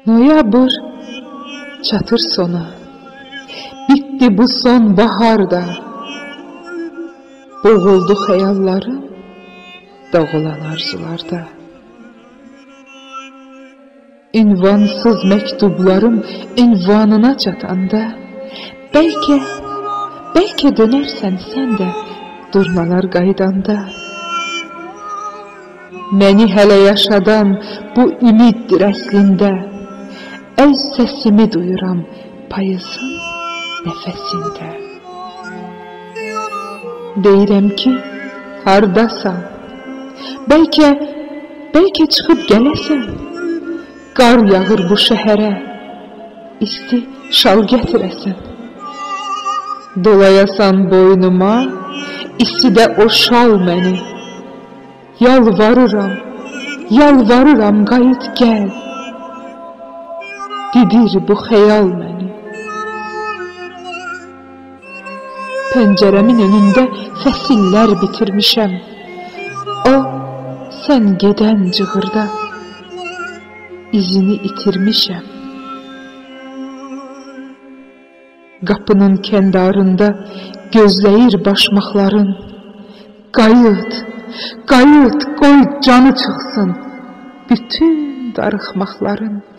Noyabr çatır sona. Bitti bu son baharda. Boğuldu xəyallarım dağılan arzularda. Ünvansız məktublarım ünvanına çatanda, bəlkə dönərsən sən də durnalar qaydanda. Məni hələ yaşadan bu ümiddir əslində, öz səsimi duyuram payızın nəfəsində. Deyirəm ki, hardasan, bəlkə çıxıb gələsən, qar yağır bu şəhərə, isti şal gətirəsən. Dolayasan boynuma, istidə o şal məni, yalvarıram qayıt gəl, didir bu xəyal məni. Pəncərəmin önündə fəsillər bitirmişəm, o sən gedən cığırda izini itirmişəm. Qapının kəndarında gözləyir başmaqların, qayıt, qoy canı çıxsın bütün darıxmaqların.